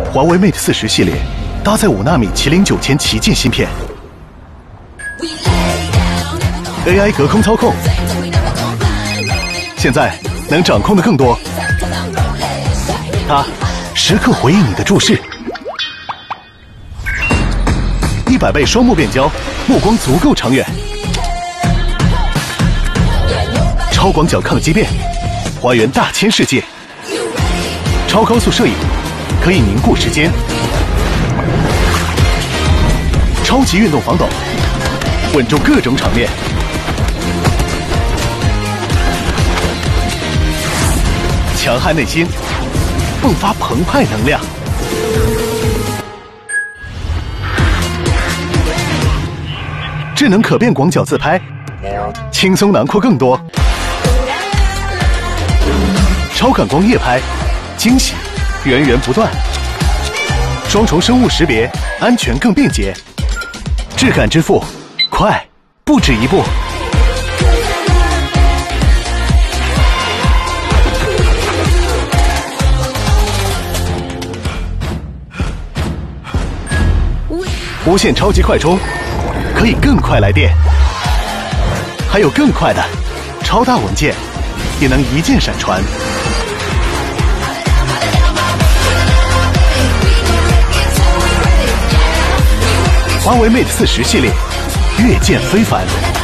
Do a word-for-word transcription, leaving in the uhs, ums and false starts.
华为 Mate 四十系列搭载五纳米麒麟九千旗舰芯片 ，A I 隔空操控，现在能掌控的更多。它时刻回应你的注视，一百倍双目变焦，目光足够长远。超广角抗畸变，还原大千世界。超高速摄影，可以凝固时间。超级运动防抖，稳住各种场面。强悍内心，迸发澎湃能量。智能可变广角自拍，轻松囊括更多。超感光夜拍，惊喜源源不断。双重生物识别，安全更便捷。质感之富，快不止一步。无线超级快充，可以更快来电。还有更快的超大文件，也能一键闪传。华为 Mate 四十系列，越见非凡。